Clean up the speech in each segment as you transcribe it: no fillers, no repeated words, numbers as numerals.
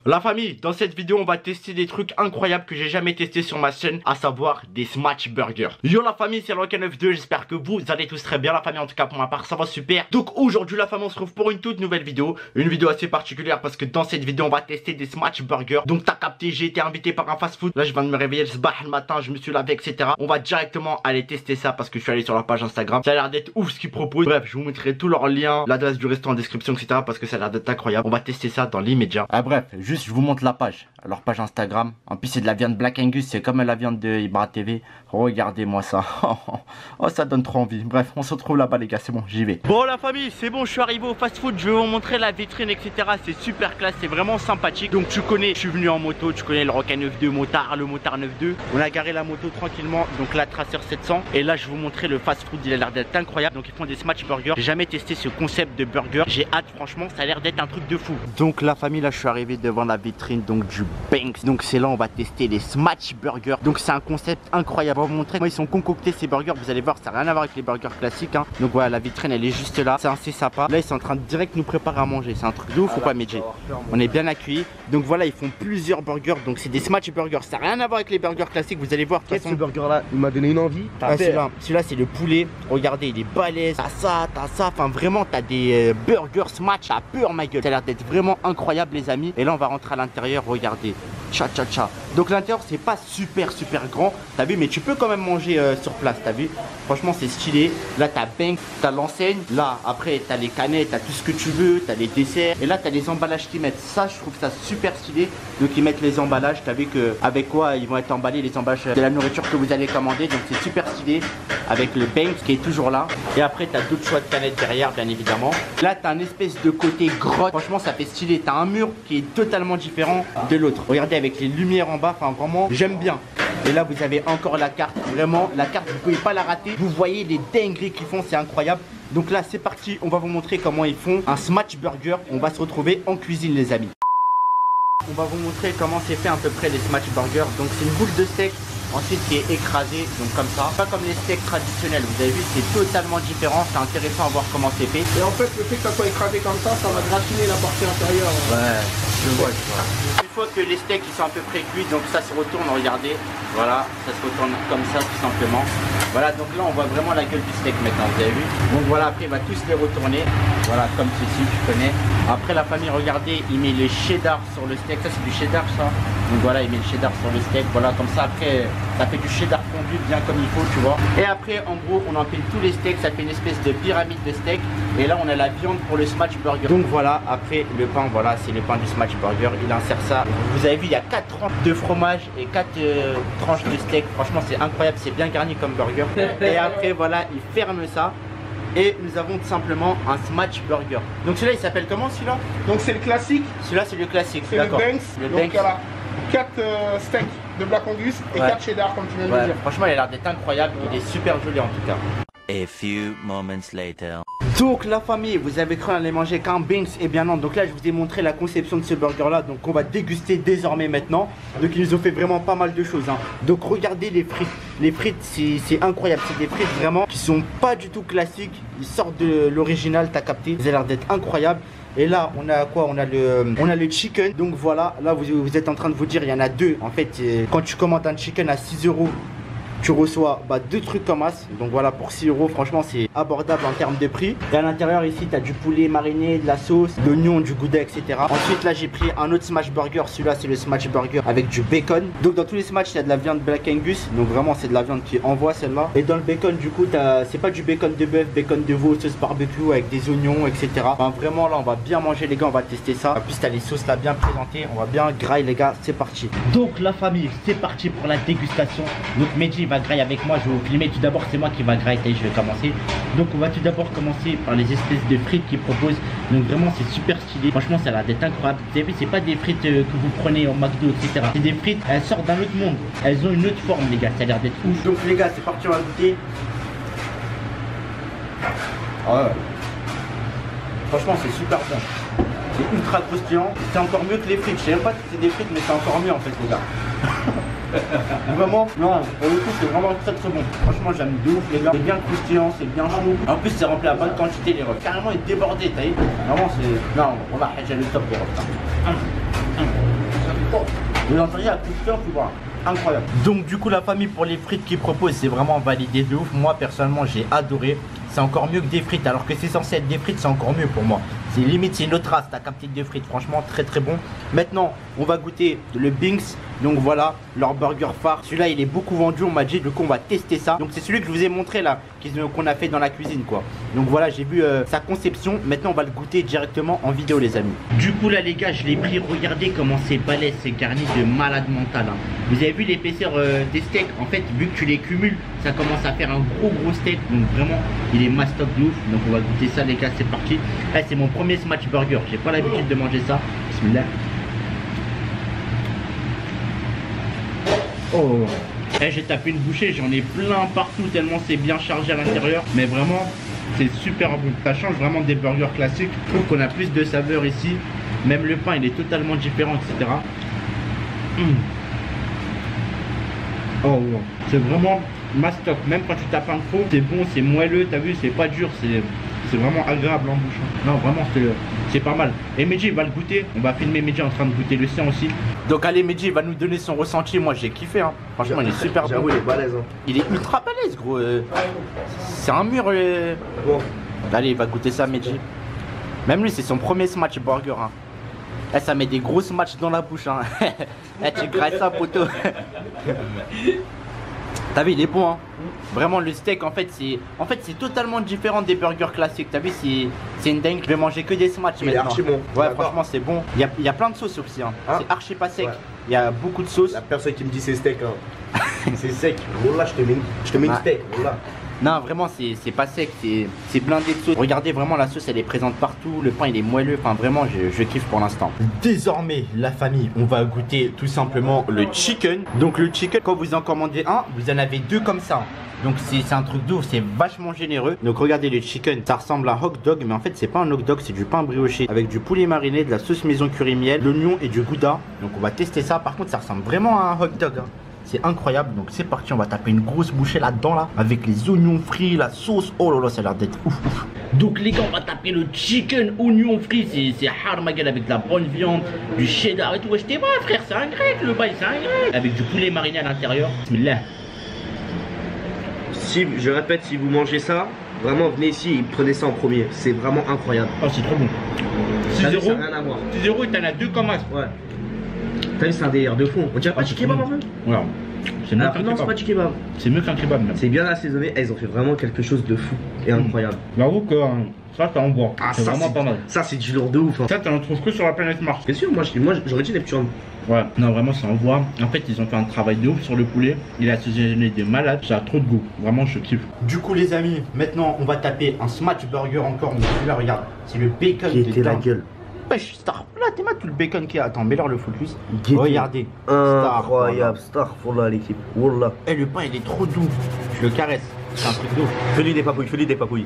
La famille, dans cette vidéo on va tester des trucs incroyables que j'ai jamais testé sur ma chaîne, à savoir des smash burgers. Yo la famille, c'est Loka92, j'espère que vous allez tous très bien la famille, en tout cas pour ma part ça va super. Donc aujourd'hui la famille on se retrouve pour une toute nouvelle vidéo, une vidéo assez particulière parce que dans cette vidéo on va tester des smash burgers. Donc t'as capté, j'ai été invité par un fast food, là je viens de me réveiller le matin, je me suis lavé etc. On va directement aller tester ça parce que je suis allé sur la page Instagram, ça a l'air d'être ouf ce qu'ils proposent. Bref, je vous mettrai tous leurs liens, l'adresse du restaurant en description etc. parce que ça a l'air d'être incroyable. On va tester ça dans l'immédiat. Ah bref, juste je vous montre la page. Leur page Instagram. En plus c'est de la viande Black Angus, c'est comme la viande de Ibra TV. Regardez-moi ça. Oh ça donne trop envie. Bref, on se retrouve là-bas les gars, c'est bon, j'y vais. Bon la famille, c'est bon, je suis arrivé au fast food. Je vais vous montrer la vitrine etc. C'est super classe, c'est vraiment sympathique. Donc tu connais, je suis venu en moto, tu connais le Roca 92 motard, le motard 92. On a garé la moto tranquillement, donc la Tracer 700. Et là je vais vous montrer le fast food, il a l'air d'être incroyable. Donc ils font des smash burgers. J'ai jamais testé ce concept de burger. J'ai hâte franchement, ça a l'air d'être un truc de fou. Donc la famille, là je suis arrivé devant la vitrine donc du Banks. Donc c'est là on va tester les smash burgers. Donc c'est un concept incroyable. On va vous montrer comment ils sont concoctés ces burgers. Vous allez voir, ça n'a rien à voir avec les burgers classiques hein. Donc voilà, la vitrine elle est juste là. C'est assez sympa. Là ils sont en train de direct nous préparer à manger. C'est un truc de ouf ou pas Medji? On est bien accueillis. Donc voilà, ils font plusieurs burgers. Donc c'est des smash burgers. Ça n'a rien à voir avec les burgers classiques. Vous allez voir. Qu'est-ce que ce burger là, il m'a donné une envie. Celui-là c'est le poulet. Regardez, il est balèze. T'as ça. Enfin vraiment, t'as des burgers smash à peur ma gueule. Ça a l'air d'être vraiment incroyable les amis. Et là on va rentrer à l'intérieur. Regardez. Cha. Donc l'intérieur c'est pas super grand, t'as vu, mais tu peux quand même manger sur place, t'as vu. Franchement c'est stylé. Là t'as Banks, t'as l'enseigne. Là après t'as les canettes, t'as tout ce que tu veux, t'as les desserts. Et là t'as les emballages qu'ils mettent. Ça je trouve ça super stylé. Donc ils mettent les emballages, t'as vu que avec quoi ils vont être emballés les emballages de la nourriture que vous allez commander. Donc c'est super stylé. Avec le Banks qui est toujours là. Et après t'as d'autres choix de canettes derrière bien évidemment. Là t'as un espèce de côté grotte. Franchement ça fait stylé. T'as un mur qui est totalement différent de l'autre. Regardez avec les lumières en bas, enfin vraiment j'aime bien. Et là vous avez encore la carte, vraiment la carte vous pouvez pas la rater. Vous voyez les dingueries qu'ils font, c'est incroyable. Donc là c'est parti, on va vous montrer comment ils font un smash burger. On va se retrouver en cuisine les amis. On va vous montrer comment c'est fait à peu près les smash burgers. Donc c'est une boule de steak ensuite qui est écrasée, donc comme ça, pas comme les steaks traditionnels. Vous avez vu, c'est totalement différent. C'est intéressant à voir comment c'est fait. Et en fait le fait que ça soit écrasé comme ça va gratiner la partie intérieure. Ouais, je vois. Une fois que les steaks ils sont à peu près cuits, donc ça se retourne, regardez. Voilà, ça se retourne comme ça tout simplement. Voilà, donc là on voit vraiment la gueule du steak maintenant, vous avez vu. Donc voilà, après il va tous les retourner. Voilà, comme ceci, tu connais. Après la famille, regardez, il met le cheddar sur le steak. Ça c'est du cheddar ça. Donc voilà, il met le cheddar sur le steak. Voilà, comme ça après ça fait du cheddar fondu bien comme il faut, tu vois. Et après en gros on empile tous les steaks, ça fait une espèce de pyramide de steak. Et là on a la viande pour le smash burger. Donc voilà, après le pain, voilà, c'est le pain du smash burger. Il insère ça. Vous avez vu, il y a 4 tranches de fromage et 4 tranches de steak. Franchement c'est incroyable, c'est bien garni comme burger. Et après voilà, il ferme ça. Et nous avons tout simplement un smash burger. Donc celui-là il s'appelle comment celui-là? Donc c'est le classique. Celui-là c'est le classique. C'est le Banks. Le donc Banks. voilà, 4 steaks de Black Angus et 4 cheddar comme tu viens de le dire. Franchement il a l'air d'être incroyable, il est super joli en tout cas. A few moments later. Donc la famille, vous avez cru aller manger qu'un Banks? Et bien non, donc là je vous ai montré la conception de ce burger là. Donc on va déguster désormais maintenant. Donc ils nous ont fait vraiment pas mal de choses hein. Donc regardez les frites. Les frites c'est incroyable, c'est des frites vraiment qui sont pas du tout classiques. Ils sortent de l'original, t'as capté. Vous avez l'air d'être incroyable. Et là on a quoi? On a le chicken. Donc voilà, là vous êtes en train de vous dire il y en a deux. En fait quand tu commandes un chicken à 6 €, tu reçois 2 trucs comme as. Donc voilà, pour 6 €, franchement c'est abordable en termes de prix. Et à l'intérieur ici tu as du poulet mariné, de la sauce, de l'oignon, du gouda etc. Ensuite là j'ai pris un autre smash burger. Celui-là c'est le smash burger avec du bacon. Donc dans tous les smash il y a de la viande Black Angus. Donc vraiment c'est de la viande qui envoie celle-là. Et dans le bacon du coup c'est pas du bacon de bœuf, bacon de veau, sauce barbecue avec des oignons etc. Enfin vraiment là on va bien manger les gars, on va tester ça. En plus t'as les sauces là bien présentées. On va bien grailler les gars, c'est parti. Donc la famille, c'est parti pour la dégustation. Donc Medji va grailler avec moi, je vais vous filmer. Tout d'abord c'est moi qui va grailler, je vais commencer. Donc on va tout d'abord commencer par les espèces de frites qu'ils proposent. Donc vraiment c'est super stylé, franchement ça a l'air d'être incroyable. Vous avez vu, c'est pas des frites que vous prenez au McDo etc. C'est des frites, elles sortent d'un autre monde. Elles ont une autre forme les gars, ça a l'air d'être ouf. Donc les gars c'est parti, on va goûter. Ouais. Franchement c'est super bon. C'est ultra croustillant. C'est encore mieux que les frites. Je sais même pas si c'est des frites mais c'est encore mieux en fait les gars. Vraiment, non, pour le coup c'est vraiment très bon. Franchement j'aime de ouf les gars. C'est bien croustillant, c'est bien chaud. En plus c'est rempli à bonne quantité les refs. Carrément il est débordé, t'as vu. Vraiment c'est. Non, on va le top les refs. Et l'intérieur, coup de cœur, tu vois. Incroyable. Donc du coup la famille, pour les frites qu'ils proposent, c'est vraiment validé de ouf. Moi personnellement j'ai adoré. C'est encore mieux que des frites, alors que c'est censé être des frites, c'est encore mieux pour moi. C'est limite, c'est une autre race, t'as capté de frites, franchement très très bon. Maintenant on va goûter le Binks. Donc voilà, leur burger phare. Celui-là il est beaucoup vendu, on m'a dit, du coup on va tester ça. Donc c'est celui que je vous ai montré là, qu'on a fait dans la cuisine quoi. Donc voilà, j'ai vu sa conception. Maintenant on va le goûter directement en vidéo les amis. Du coup là les gars, je l'ai pris, regardez comment c'est balèze, c'est garni de malade mental hein. Vous avez vu l'épaisseur des steaks, en fait vu que tu les cumules, ça commence à faire un gros steak. Donc vraiment il est mastoc de ouf. Donc on va goûter ça les gars, c'est parti. Là c'est mon premier smash burger, j'ai pas l'habitude de manger ça. Bismillah. Oh, j'ai tapé une bouchée, j'en ai plein partout tellement c'est bien chargé à l'intérieur. Mais vraiment, c'est super bon. Ça change vraiment des burgers classiques. Je trouve qu'on a plus de saveur ici. Même le pain, il est totalement différent, etc. Oh, c'est vraiment mastoc. Même quand tu tapes un faux, c'est bon, c'est moelleux. T'as vu, c'est pas dur, c'est vraiment agréable en bouche. Non, vraiment, c'est pas mal. Et Medji va le goûter. On va filmer Medji en train de goûter le sien aussi. Donc allez, Medji va nous donner son ressenti. Moi j'ai kiffé hein. Franchement il est super bon. J'avoue il est balèze hein. Il est ultra balèze gros. C'est un mur bon. Allez il va goûter ça Medji. Même lui c'est son premier smash burger hein. Là, ça met des gros smash dans la bouche hein. Tu graisses ça poteau. T'as vu il est bon hein. Vraiment le steak en fait c'est totalement différent des burgers classiques. T'as vu c'est une dingue. Je vais manger que des smash maintenant. Il est archi bon. Ouais franchement c'est bon. Il y a plein de sauces aussi hein. C'est archi pas sec. Il y a beaucoup de sauces. La personne qui me dit c'est steak hein. C'est sec. Voilà je te mets une steak. Voilà. Non vraiment c'est pas sec, c'est blindé de sauce. Regardez vraiment la sauce elle est présente partout. Le pain il est moelleux. Enfin vraiment je kiffe pour l'instant. Désormais la famille on va goûter tout simplement le chicken. Donc le chicken quand vous en commandez un, vous en avez deux comme ça. Donc c'est un truc d'ouf, c'est vachement généreux. Donc regardez le chicken, ça ressemble à un hot dog, mais en fait c'est pas un hot dog, c'est du pain brioché avec du poulet mariné, de la sauce maison curry miel, l'oignon et du gouda. Donc on va tester ça. Par contre ça ressemble vraiment à un hot dog hein. C'est incroyable. Donc c'est parti, on va taper une grosse bouchée là-dedans là, avec les oignons frits, la sauce. Oh là là, ça a l'air d'être ouf. Donc les gars, on va taper le chicken oignon frit. C'est hard ma gueule avec de la bonne viande, du cheddar et tout. Je t'ai pas frère, c'est un grec le bail, c'est un grec. Avec du poulet mariné à l'intérieur. Bismillah. Si, je répète, si vous mangez ça, vraiment venez ici et prenez ça en premier. C'est vraiment incroyable. Oh c'est trop bon. 6-0, rien à voir. 6-0 et t'en as deux comme as. Ouais. T'as vu c'est un délire de fond. On dirait pas chicken kebab un peu. Ouais. C'est mieux qu'un kebab. Non c'est pas chicken kebab. C'est mieux qu'un kebab même. C'est bien assaisonné. Ils ont fait vraiment quelque chose de fou et incroyable. J'avoue que ça t'en bois. Ah, c'est vraiment pas mal. Ça c'est du lourd de ouf hein. Ça t'en trouves que sur la planète Mars. Bien sûr, moi j'aurais dit Neptune. Ouais, non vraiment ça envoie. En fait ils ont fait un travail de ouf sur le poulet. Il a assaisonné des malades, ça a trop de goût. Vraiment je kiffe. Du coup les amis, maintenant on va taper un smash burger encore. Mais celui-là regarde, c'est le bacon qui était la gueule. Wesh, star, là t'es mal tout le bacon qu'il y a. Attends, mets-leur le focus. Guédé. Regardez. Incroyable, star pour là l'équipe. Wallah. Eh le pain il est trop doux. Je le caresse. C'est un truc doux. Fais-lui des papouilles, fais-lui des papouilles.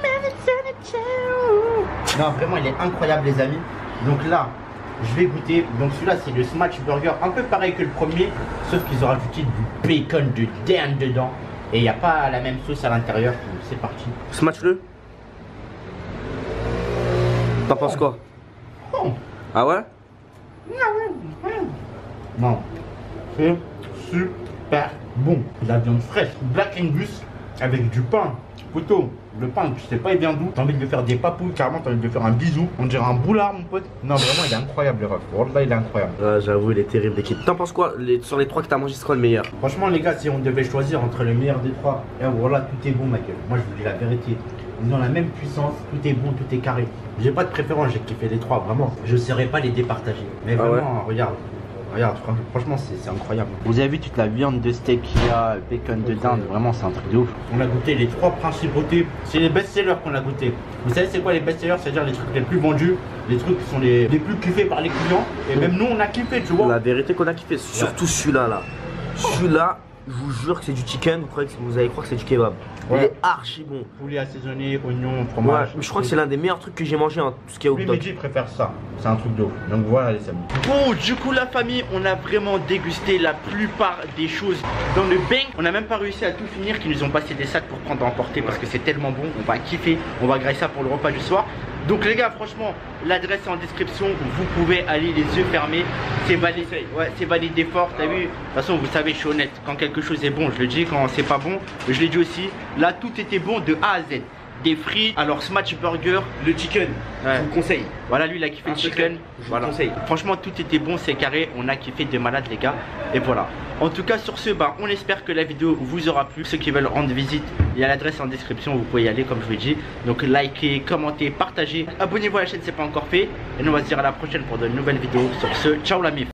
Non vraiment il est incroyable les amis. Donc là je vais goûter. Donc celui-là c'est le smash burger, un peu pareil que le premier, sauf qu'ils ont rajouté du bacon de dingue dedans. Et il n'y a pas la même sauce à l'intérieur. Donc c'est parti. Smash-le. T'en penses quoi? Oh. Ah ouais? Non. C'est super bon. La viande fraîche, Black Angus avec du pain. Poteau, le pain, tu sais pas il vient d'où. T'as envie de faire des papouilles, carrément t'as envie de faire un bisou. On dirait un boulard mon pote. Non vraiment il est incroyable le ref. Wallah il est incroyable. Ah, j'avoue il est terrible l'équipe. T'en penses quoi? Sur les trois que t'as mangé c'est quoi le meilleur? Franchement les gars si on devait choisir entre le meilleur des trois, et voilà tout est bon ma gueule. Moi je vous dis la vérité. Ils ont la même puissance, tout est bon, tout est carré. J'ai pas de préférence, j'ai kiffé les trois vraiment. Je saurais pas les départager. Mais vraiment regarde. Regarde, franchement c'est incroyable. Vous avez vu toute la viande de steak qu'il y a, bacon de dinde, vraiment c'est un truc de ouf. On a goûté les trois principautés, c'est les best-sellers qu'on a goûté. Vous savez c'est quoi les best-sellers? C'est-à-dire les trucs les plus vendus, les trucs qui sont les plus kiffés par les clients. Et même nous on a kiffé, tu vois. La vérité qu'on a kiffé, surtout celui-là là. Celui-là, je vous jure que c'est du chicken, vous allez croire que c'est du kebab. Il est archi bon. Poulet assaisonné, oignon, fromage. Ouais, je crois que c'est l'un des meilleurs trucs que j'ai mangé, hein, tout ce qui est hot dog. Medji préfère ça, c'est un truc de ouf. Donc voilà les amis. Bon, du coup la famille, on a vraiment dégusté la plupart des choses dans le bang. On n'a même pas réussi à tout finir, qu'ils nous ont passé des sacs pour prendre à emporter parce que c'est tellement bon. On va kiffer, on va grailler ça pour le repas du soir. Donc les gars, franchement, l'adresse est en description. Vous pouvez aller les yeux fermés. C'est validé. Ouais, c'est validé fort. T'as vu? De toute façon, vous savez, je suis honnête. Quand quelque chose est bon, je le dis. Quand c'est pas bon, je l'ai dit aussi. Là, tout était bon de A à Z. Des frites, alors Smash Burger, le chicken, ouais. Je vous conseille. Voilà, lui il a kiffé le chicken. Je voilà. vous conseille. Franchement, tout était bon, c'est carré. On a kiffé de malade, les gars. Et voilà. En tout cas, sur ce, bah, on espère que la vidéo vous aura plu. Ceux qui veulent rendre visite, il y a l'adresse en description. Vous pouvez y aller, comme je vous l'ai dit. Donc, likez, commentez, partagez. Abonnez-vous à la chaîne si ce n'est pas encore fait. Et nous, on va se dire à la prochaine pour de nouvelles vidéos. Sur ce, ciao la mif.